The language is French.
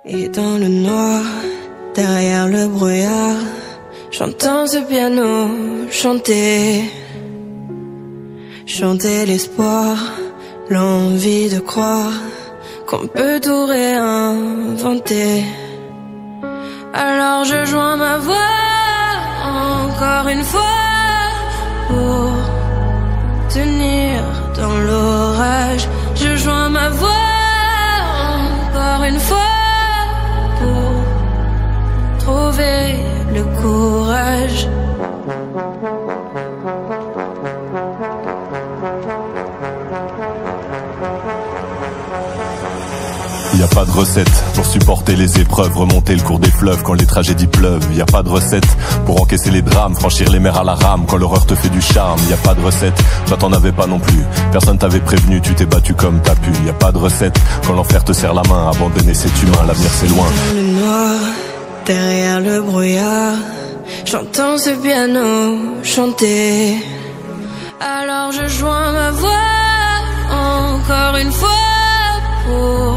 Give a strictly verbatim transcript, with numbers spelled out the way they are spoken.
Et dans le noir, derrière le brouillard, j'entends ce piano chanter, chanter l'espoir, l'envie de croire qu'on peut tout réinventer. Alors je joins ma voix encore une fois pour tenir dans l'orage. Je joins ma voix encore une fois pour trouver le courage. Y a pas de recette pour supporter les épreuves, remonter le cours des fleuves quand les tragédies pleuvent. Y a pas de recette pour encaisser les drames, franchir les mers à la rame quand l'horreur te fait du charme. Y a pas de recette, toi t'en avais pas non plus, personne t'avait prévenu, tu t'es battu comme t'as pu. Y a pas de recette quand l'enfer te serre la main, abandonner c'est humain, l'avenir c'est loin. Dans le noir, derrière le brouillard, j'entends ce piano chanter. Alors je joins ma voix encore une fois pour